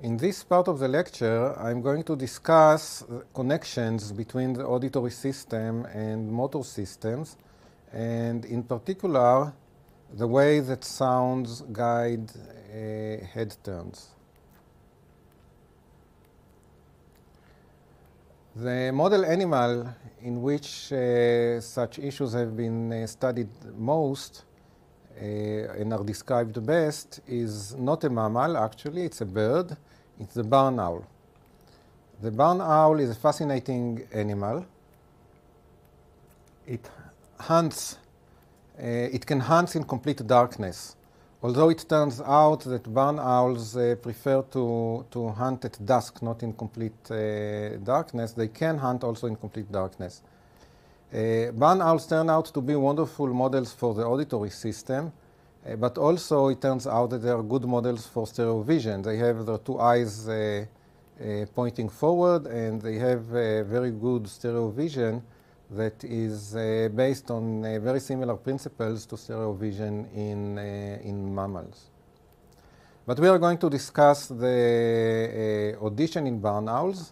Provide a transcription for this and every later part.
In this part of the lecture, I'm going to discuss connections between the auditory system and motor systems, and in particular, the way that sounds guide head turns. The model animal in which such issues have been studied most and are described best is not a mammal, actually, it's a bird. It's the barn owl. The barn owl is a fascinating animal. It hunts. It can hunt in complete darkness. Although it turns out that barn owls prefer to hunt at dusk, not in complete darkness, they can hunt also in complete darkness. Barn owls turn out to be wonderful models for the auditory system, but also it turns out that they are good models for stereo vision. They have their two eyes pointing forward, and they have very good stereo vision that is based on very similar principles to stereo vision in mammals. But we are going to discuss the audition in barn owls.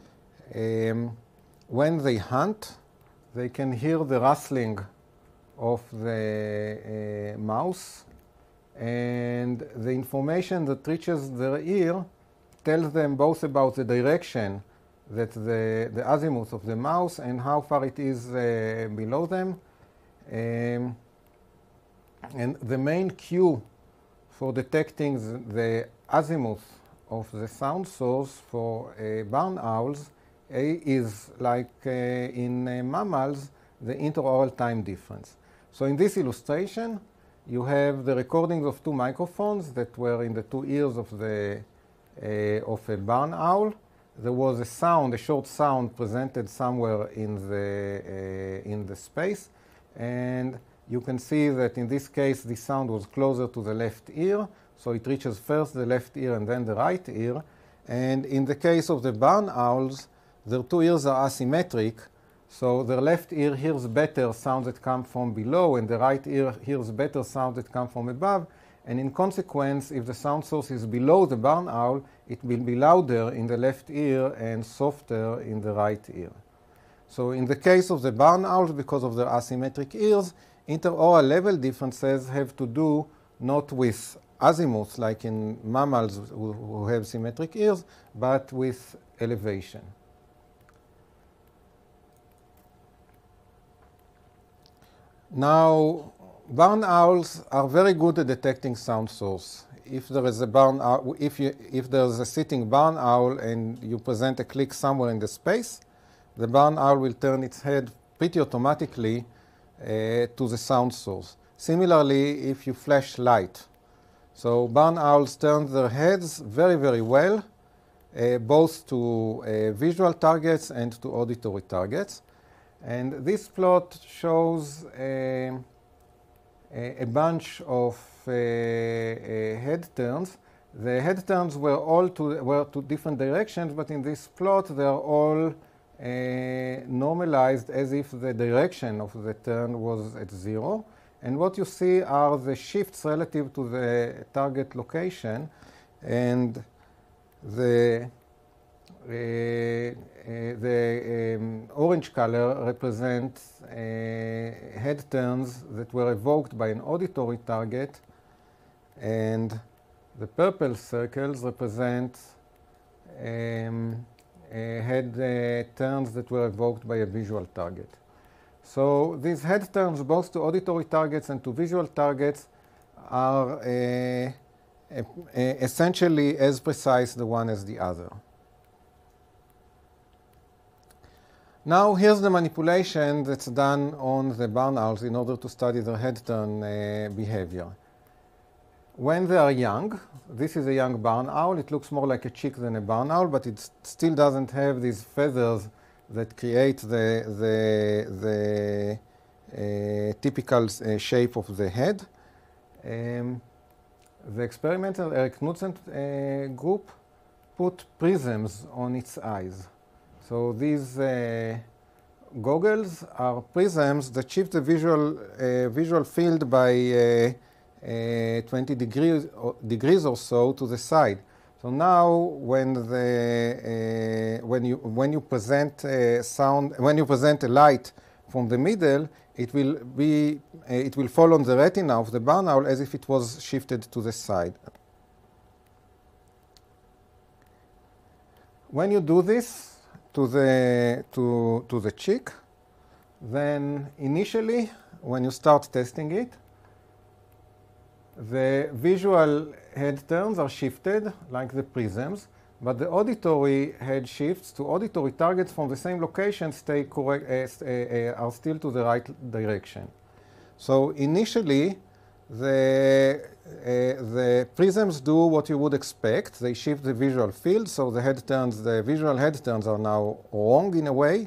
When they hunt, they can hear the rustling of the mouse, and the information that reaches their ear tells them both about the direction that the azimuth of the mouse and how far it is below them. And the main cue for detecting the azimuth of the sound source for barn owls is, like in mammals, the interoral time difference. So in this illustration, you have the recordings of two microphones that were in the two ears of a barn owl. There was a sound, a short sound presented somewhere in the space, and you can see that in this case the sound was closer to the left ear, so it reaches first the left ear and then the right ear. And in the case of the barn owls, their two ears are asymmetric, so their left ear hears better sounds that come from below, and the right ear hears better sounds that come from above. And in consequence, if the sound source is below the barn owl, it will be louder in the left ear and softer in the right ear. So in the case of the barn owls, because of their asymmetric ears, interoral level differences have to do not with azimuth, like in mammals who have symmetric ears, but with elevation. Now, barn owls are very good at detecting sound source. If there is a barn owl, if there is a sitting barn owl and you present a click somewhere in the space, the barn owl will turn its head pretty automatically to the sound source. Similarly, if you flash light. So barn owls turn their heads very, very well, both to visual targets and to auditory targets. And this plot shows a bunch of head turns. The head turns were all to different directions, but in this plot they are all normalized as if the direction of the turn was at 0. And what you see are the shifts relative to the target location, and the orange color represents head turns that were evoked by an auditory target, and the purple circles represent head turns that were evoked by a visual target. So these head turns, both to auditory targets and to visual targets, are essentially as precise the one as the other. Now here's the manipulation that's done on the barn owls in order to study their head turn behavior. When they are young, this is a young barn owl. It looks more like a chick than a barn owl, but it still doesn't have these feathers that create the typical shape of the head. The experimental Eric Knudsen group put prisms on its eyes. So these goggles are prisms that shift the visual field by 20 degrees or so to the side. So now, when you present a sound, when you present a light from the middle, it will fall on the retina of the barn owl as if it was shifted to the side. When you do this to the cheek, then initially, when you start testing it, the visual head turns are shifted like the prisms, but the auditory head shifts to auditory targets from the same location are still to the right direction. So initially, the prisms do what you would expect. They shift the visual field, so the visual head turns are now wrong in a way.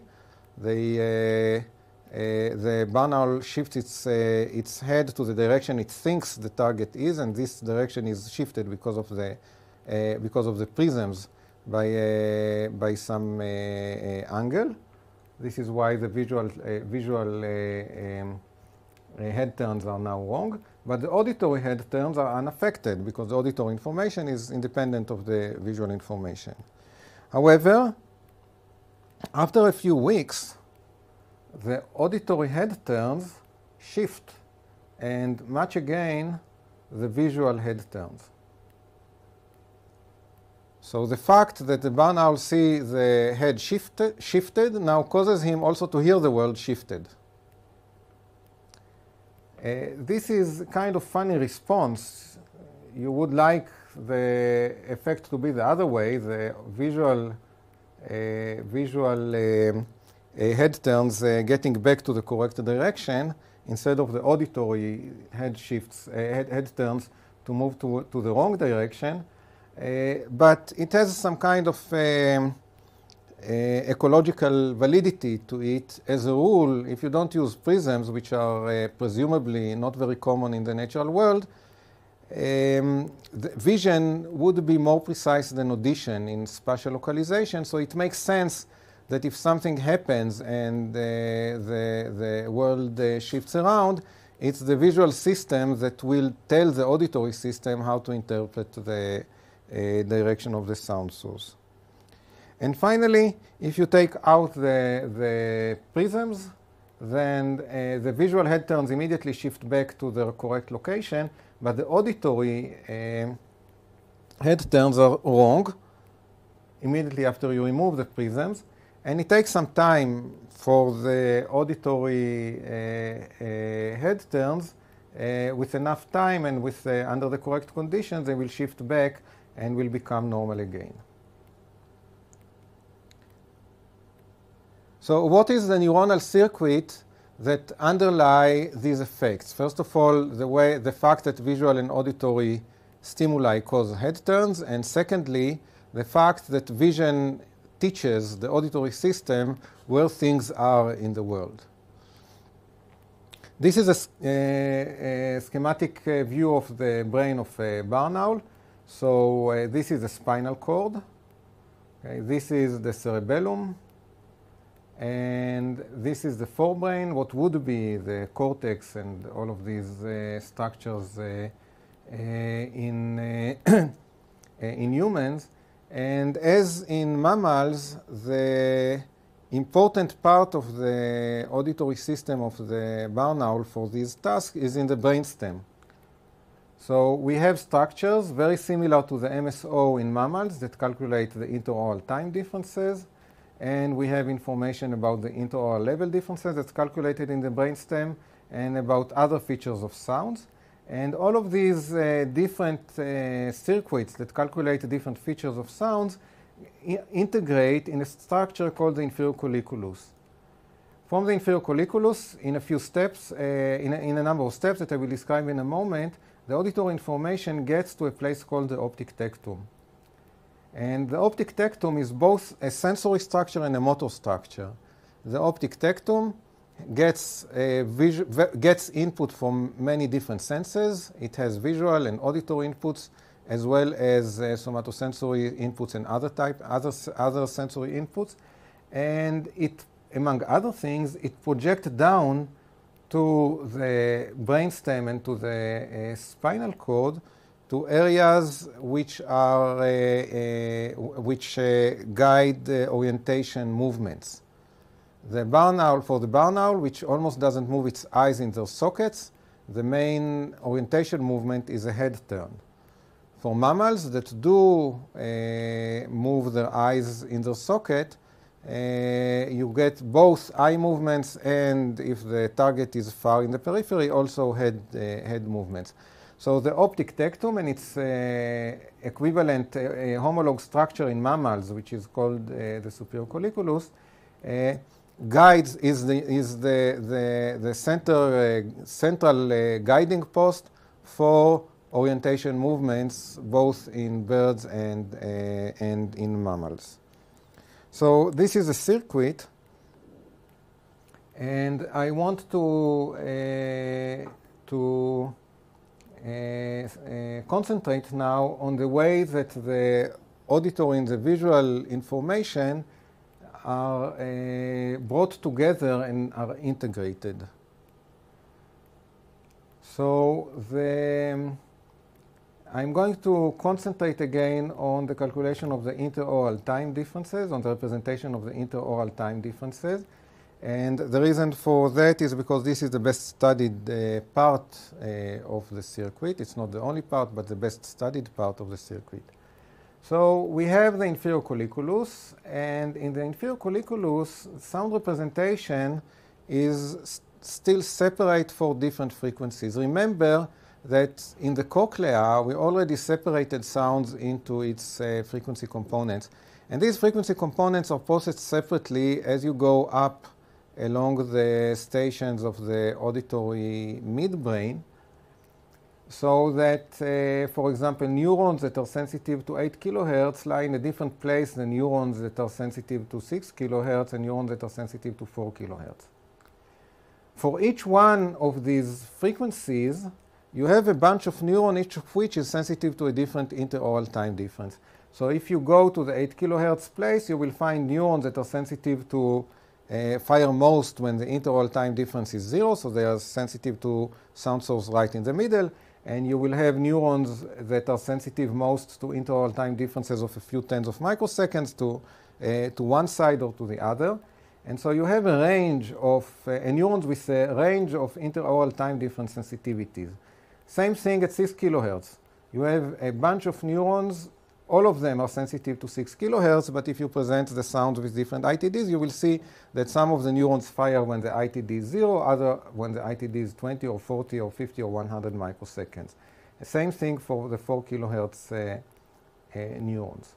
The barn owl shifts its head to the direction it thinks the target is, and this direction is shifted because of the prisms by some angle. This is why the visual head turns are now wrong, but the auditory head turns are unaffected because the auditory information is independent of the visual information. However, after a few weeks, the auditory head turns shift and match again the visual head turns. So the fact that the barn owl sees the head shifted now causes him also to hear the word shifted. This is kind of funny response. You would like the effect to be the other way, the visual head turns getting back to the correct direction instead of the auditory head turns to move to the wrong direction. But it has some kind of ecological validity to it. As a rule, if you don't use prisms, which are presumably not very common in the natural world, the vision would be more precise than audition in spatial localization, so it makes sense that if something happens and the world shifts around, it's the visual system that will tell the auditory system how to interpret the direction of the sound source. And finally, if you take out the prisms, then the visual head turns immediately shift back to their correct location, but the auditory head turns are wrong immediately after you remove the prisms. And it takes some time for the auditory head turns. With enough time and under the correct conditions, they will shift back and will become normal again. So what is the neuronal circuit that underlie these effects? First of all, the fact that visual and auditory stimuli cause head turns, and secondly, the fact that vision teaches the auditory system where things are in the world. This is a schematic view of the brain of a barn owl. So this is the spinal cord. Okay, this is the cerebellum. And this is the forebrain, what would be the cortex and all of these structures in humans. And as in mammals, the important part of the auditory system of the barn owl for this task is in the brainstem. So we have structures very similar to the MSO in mammals that calculate the interoral time differences. And we have information about the interoral level differences that's calculated in the brainstem and about other features of sounds. And all of these different circuits that calculate different features of sounds integrate in a structure called the inferior colliculus. From the inferior colliculus, in a few steps, in a number of steps that I will describe in a moment, the auditory information gets to a place called the optic tectum. And the optic tectum is both a sensory structure and a motor structure. The optic tectum gets input from many different senses. It has visual and auditory inputs, as well as somatosensory inputs and other sensory inputs. And it, among other things, it projects down to the brainstem and to the spinal cord to areas which are guide orientation movements. For the barn owl, which almost doesn't move its eyes in their sockets, the main orientation movement is a head turn. For mammals that do move their eyes in their socket, you get both eye movements and, if the target is far in the periphery, also head movements. So the optic tectum and its equivalent homologue structure in mammals, which is called the superior colliculus, guides is the central guiding post for orientation movements, both in birds and in mammals. So this is a circuit, and I want to concentrate now on the way that the auditory and the visual information are brought together and are integrated. So I'm going to concentrate again on the calculation of the interoral time differences, on the representation of the interoral time differences. And the reason for that is because this is the best studied part of the circuit. It's not the only part, but the best studied part of the circuit. So we have the inferior colliculus, and in the inferior colliculus, sound representation is still separate for different frequencies. Remember that in the cochlea, we already separated sounds into its frequency components. And these frequency components are processed separately as you go up along the stations of the auditory midbrain, so that, for example, neurons that are sensitive to 8 kilohertz lie in a different place than neurons that are sensitive to 6 kilohertz and neurons that are sensitive to 4 kilohertz. For each one of these frequencies, you have a bunch of neurons, each of which is sensitive to a different interoral time difference. So if you go to the 8 kilohertz place, you will find neurons that are sensitive to fire most when the interoral time difference is 0, so they are sensitive to sound source right in the middle. And you will have neurons that are sensitive most to interoral time differences of a few tens of microseconds to one side or to the other. And so you have a range of neurons with a range of interoral time difference sensitivities. Same thing at 6 kilohertz. You have a bunch of neurons. All of them are sensitive to 6 kilohertz, but if you present the sounds with different ITDs, you will see that some of the neurons fire when the ITD is 0, other when the ITD is 20 or 40 or 50 or 100 microseconds. The same thing for the 4 kilohertz neurons.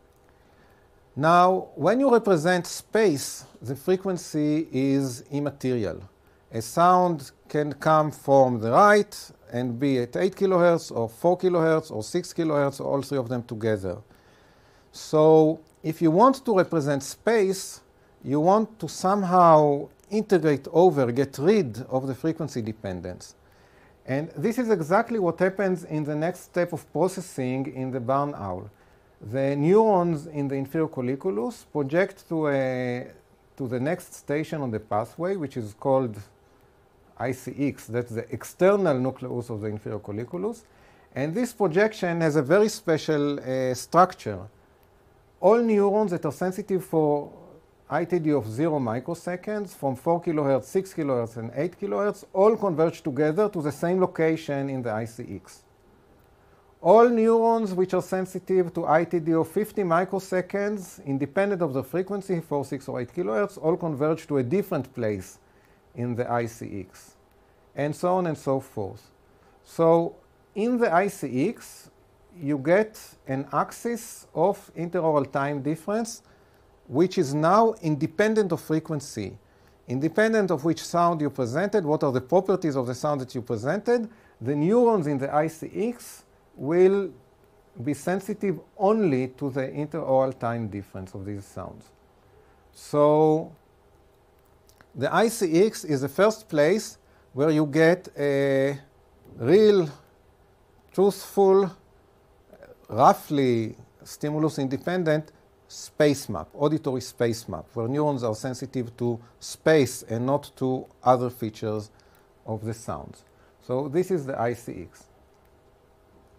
Now, when you represent space, the frequency is immaterial. A sound can come from the right and be at 8 kilohertz or 4 kilohertz or 6 kilohertz, or all three of them together. So if you want to represent space, you want to somehow integrate over, get rid of the frequency dependence. And this is exactly what happens in the next step of processing in the barn owl. The neurons in the inferior colliculus project to the next station on the pathway, which is called ICX. That's the external nucleus of the inferior colliculus. And this projection has a very special structure. All neurons that are sensitive for ITD of 0 microseconds from 4 kilohertz, 6 kilohertz, and 8 kilohertz all converge together to the same location in the ICX. All neurons which are sensitive to ITD of 50 microseconds, independent of the frequency, 4, 6, or 8 kilohertz, all converge to a different place in the ICX, and so on and so forth. So in the ICX, you get an axis of interoral time difference, which is now independent of frequency, independent of which sound you presented, what are the properties of the sound that you presented. The neurons in the ICX will be sensitive only to the interoral time difference of these sounds. So the ICX is the first place where you get a real, truthful, roughly stimulus-independent space map, auditory space map, where neurons are sensitive to space and not to other features of the sounds. So this is the ICX.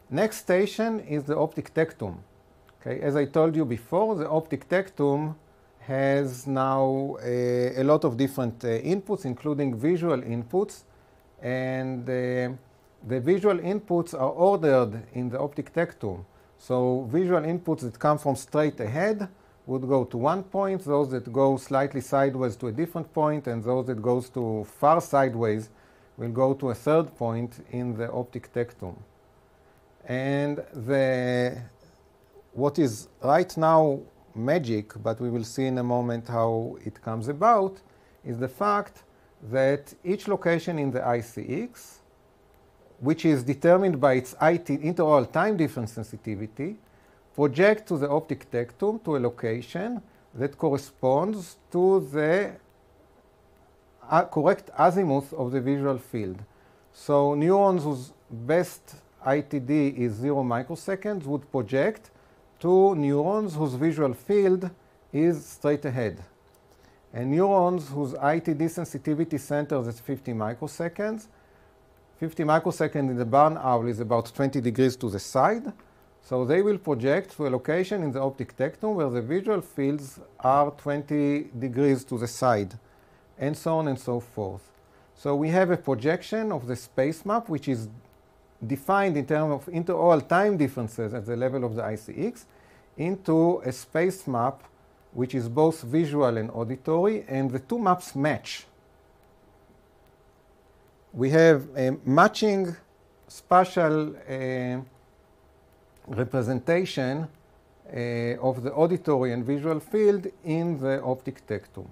Next station is the optic tectum. Okay, as I told you before, the optic tectum has now a lot of different inputs, including visual inputs, and the visual inputs are ordered in the optic tectum. So visual inputs that come from straight ahead would go to one point, those that go slightly sideways to a different point, and those that goes to far sideways will go to a third point in the optic tectum. And what is right now magic, but we will see in a moment how it comes about, is the fact that each location in the ICX, which is determined by its inter-oral time difference sensitivity, projects to the optic tectum to a location that corresponds to the correct azimuth of the visual field. So neurons whose best ITD is 0 microseconds would project to neurons whose visual field is straight ahead. And neurons whose ITD sensitivity centers at 50 microseconds. 50 microseconds in the barn owl is about 20 degrees to the side. So they will project to a location in the optic tectum where the visual fields are 20 degrees to the side, and so on and so forth. So we have a projection of the space map, which is defined in terms of inter-oral time differences at the level of the ICX, into a space map which is both visual and auditory, and the two maps match. We have a matching spatial representation of the auditory and visual field in the optic tectum.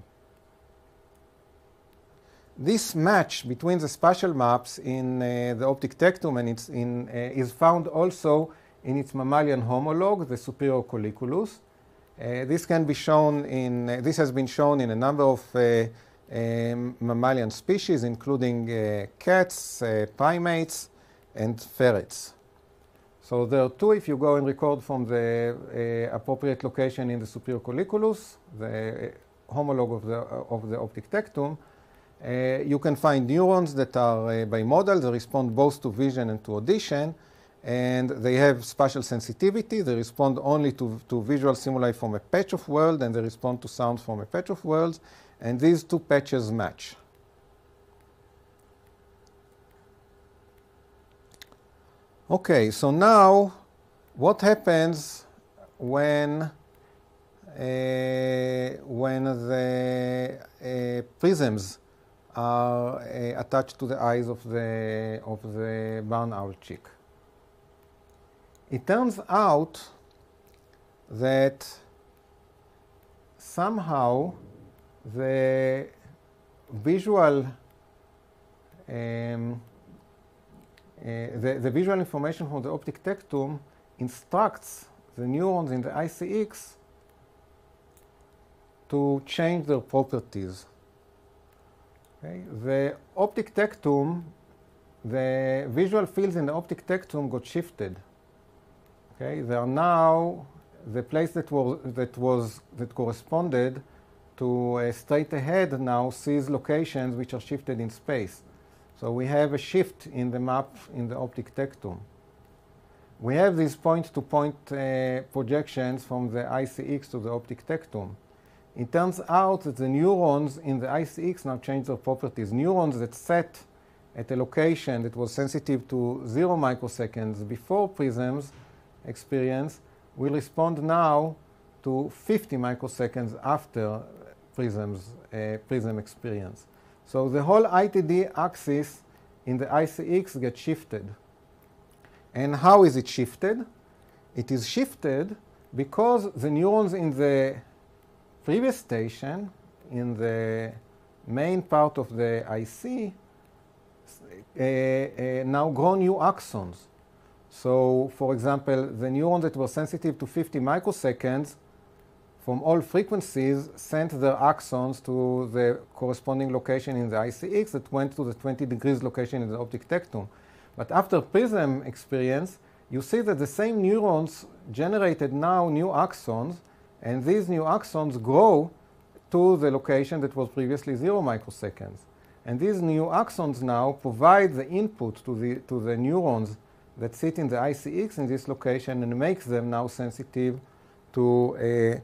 This match between the spatial maps in the optic tectum and is found also in its mammalian homologue, the superior colliculus. This has been shown in a number of mammalian species, including cats, primates, and ferrets. So there are two. If you go and record from the appropriate location in the superior colliculus, the homologue of the optic tectum, you can find neurons that are bimodal. They respond both to vision and to audition, and they have spatial sensitivity. They respond only to visual stimuli from a patch of world, and they respond to sound from a patch of worlds, and these two patches match. Okay, so now what happens when the prisms are attached to the eyes of the barn owl chick? It turns out that somehow the visual the visual information from the optic tectum instructs the neurons in the ICX to change their properties. Okay? The optic tectum, the visual fields in the optic tectum got shifted. Okay? They are now the place that corresponded to a straight ahead now sees locations which are shifted in space. So we have a shift in the map in the optic tectum. We have these point-to-point projections from the ICX to the optic tectum. It turns out that the neurons in the ICX now change their properties. Neurons that sat at a location that was sensitive to 0 microseconds before prisms experience will respond now to 50 microseconds after prism experience. So the whole ITD axis in the ICX gets shifted. And how is it shifted? It is shifted because the neurons in the previous station, in the main part of the IC, now grow new axons. So, for example, the neurons that were sensitive to 50 microseconds from all frequencies sent their axons to the corresponding location in the ICX that went to the 20 degrees location in the optic tectum. But after prism experience, you see that the same neurons generated now new axons, and these new axons grow to the location that was previously 0 microseconds. And these new axons now provide the input to the neurons that sit in the ICX in this location and makes them now sensitive to an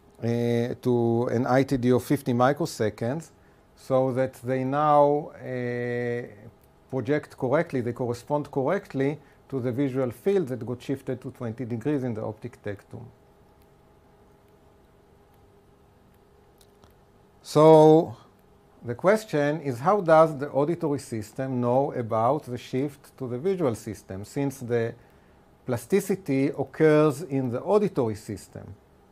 ITD of 50 microseconds, so that they now project correctly, they correspond correctly to the visual field that got shifted to 20 degrees in the optic tectum. So the question is, how does the auditory system know about the shift to the visual system, since the plasticity occurs in the auditory system?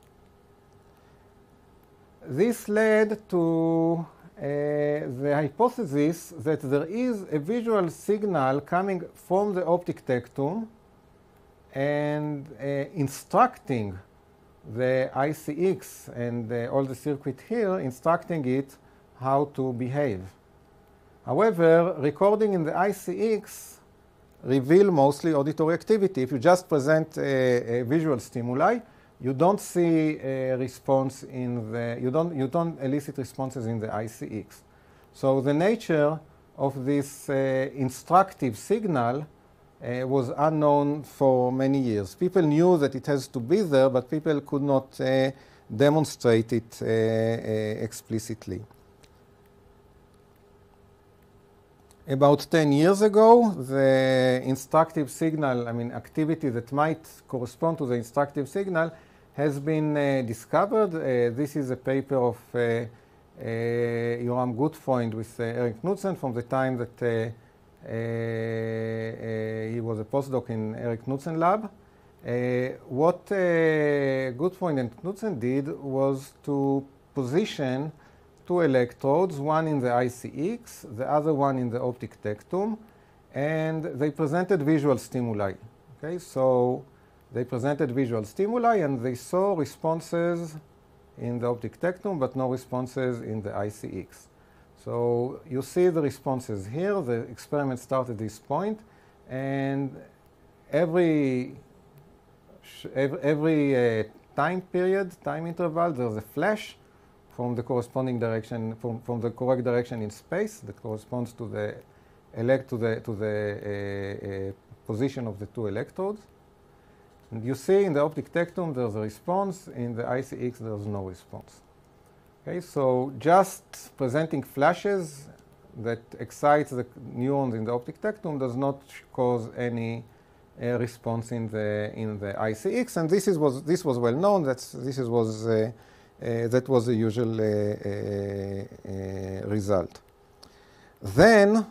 This led to the hypothesis that there is a visual signal coming from the optic tectum and instructing the ICX and all the circuit here, instructing it how to behave. However, recording in the ICX reveal mostly auditory activity. If you just present a visual stimuli, you don't see a response in the, you don't elicit responses in the ICX. So the nature of this instructive signal was unknown for many years. People knew that it has to be there, but people could not demonstrate it explicitly. About 10 years ago, the instructive signal, activity that might correspond to the instructive signal has been discovered. This is a paper of Yoram Gutfreund with Erik Knudsen from the time that he was a postdoc in Erik Knudsen lab. What Gutfreund and Knudsen did was to position two electrodes, one in the ICX, the other one in the optic tectum, and they presented visual stimuli. Okay, so they presented visual stimuli and they saw responses in the optic tectum, but no responses in the ICX. So you see the responses here. The experiment started at this point, and every time period, time interval, there's a flash from the corresponding direction, from the correct direction in space that corresponds to the position of the two electrodes. And you see in the optic tectum there's a response, in the ICX there's no response. Okay, so just presenting flashes that excites the neurons in the optic tectum does not cause any response in the ICX, and this was well known. That was the usual result. Then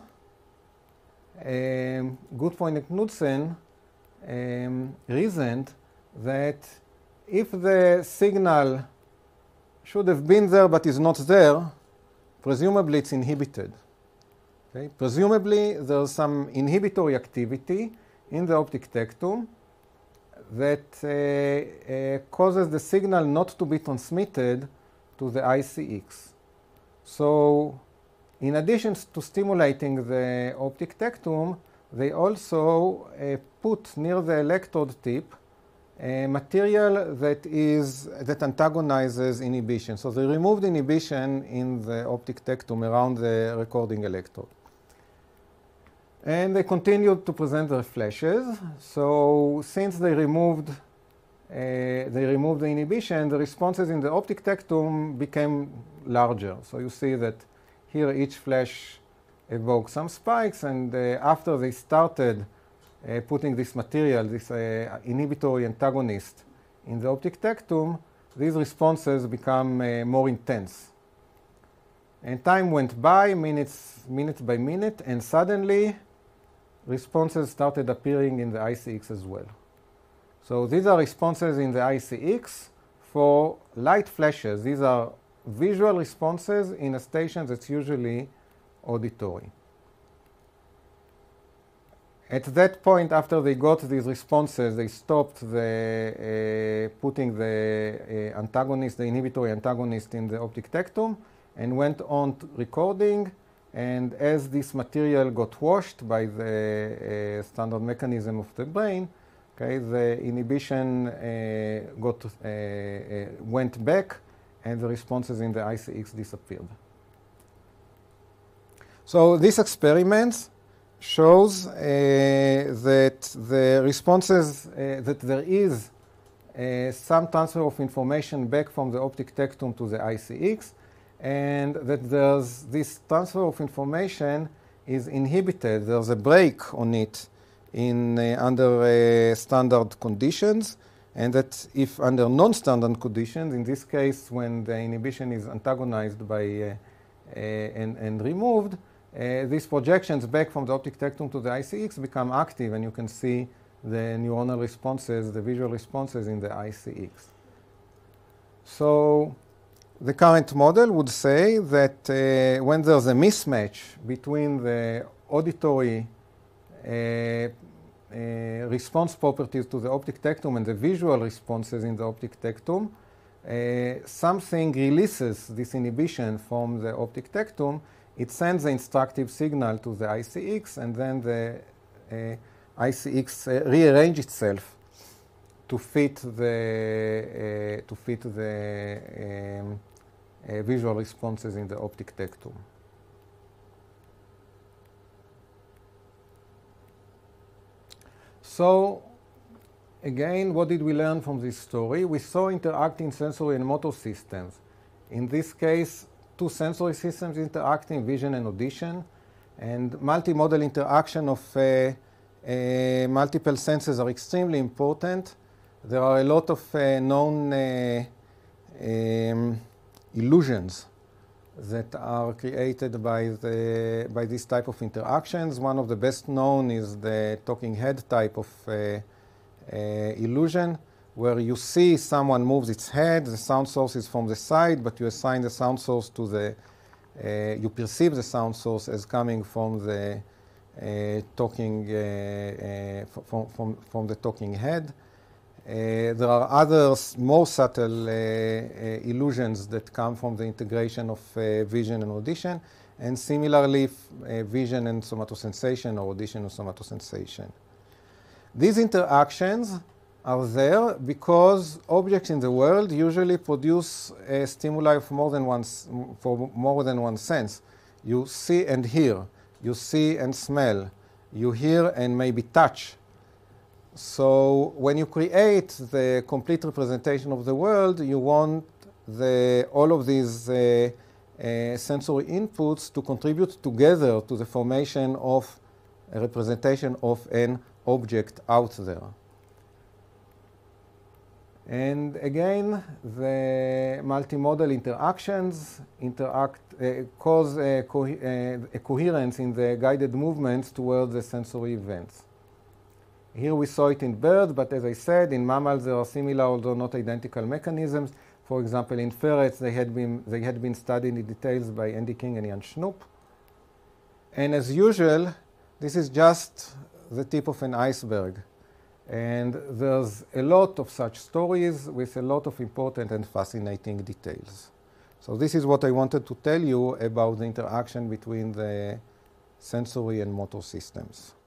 Gutfreund and Knudsen reasoned that if the signal should have been there but is not there, presumably it's inhibited. Okay? Presumably there's some inhibitory activity in the optic tectum that causes the signal not to be transmitted to the ICX. So in addition to stimulating the optic tectum, they also put near the electrode tip a material that antagonizes inhibition. So they removed inhibition in the optic tectum around the recording electrode. And they continued to present their flashes. So since they removed the inhibition, the responses in the optic tectum became larger. So you see that here each flash evokes some spikes, and after they started putting this material, this inhibitory antagonist in the optic tectum, these responses become more intense. And time went by, minute by minute, and suddenly responses started appearing in the ICX as well. So these are responses in the ICX for light flashes. These are visual responses in a station that's usually auditory. At that point, after they got these responses, they stopped putting the antagonist, the inhibitory antagonist, in the optic tectum and went on to recording. And as this material got washed by the standard mechanism of the brain, okay, the inhibition went back, and the responses in the ICX disappeared. So these experiments shows that the responses, that there is some transfer of information back from the optic tectum to the ICX, and that there's this transfer of information is inhibited. There's a brake on it in under standard conditions, and that if under non-standard conditions, in this case when the inhibition is antagonized by and removed, these projections back from the optic tectum to the ICX become active, and you can see the neuronal responses, the visual responses in the ICX. So the current model would say that when there's a mismatch between the auditory response properties to the optic tectum and the visual responses in the optic tectum, something releases this inhibition from the optic tectum. It sends the instructive signal to the ICX, and then the ICX rearranges itself to fit the visual responses in the optic tectum. So again, what did we learn from this story? We saw interacting sensory and motor systems. In this case, two sensory systems interacting, vision and audition, and multimodal interaction of multiple senses are extremely important. There are a lot of known illusions that are created by this type of interactions. One of the best known is the talking head type of illusion, where you see someone moves its head, the sound source is from the side, but you assign the sound source to the, you perceive the sound source as coming from the talking, from the talking head. There are other more subtle illusions that come from the integration of vision and audition, and similarly vision and somatosensation or audition and somatosensation. These interactions are there because objects in the world usually produce stimuli of more than one sense. You see and hear, you see and smell, you hear and maybe touch. So when you create the complete representation of the world, you want all of these sensory inputs to contribute together to the formation of a representation of an object out there. And again, the multimodal interactions cause a coherence in the guided movements towards the sensory events. Here we saw it in birds, but as I said, in mammals there are similar, although not identical mechanisms. For example, in ferrets, they had been studied in details by Andy King and Jan Schnupp. And as usual, this is just the tip of an iceberg. And there's a lot of such stories with a lot of important and fascinating details. So this is what I wanted to tell you about the interaction between the sensory and motor systems.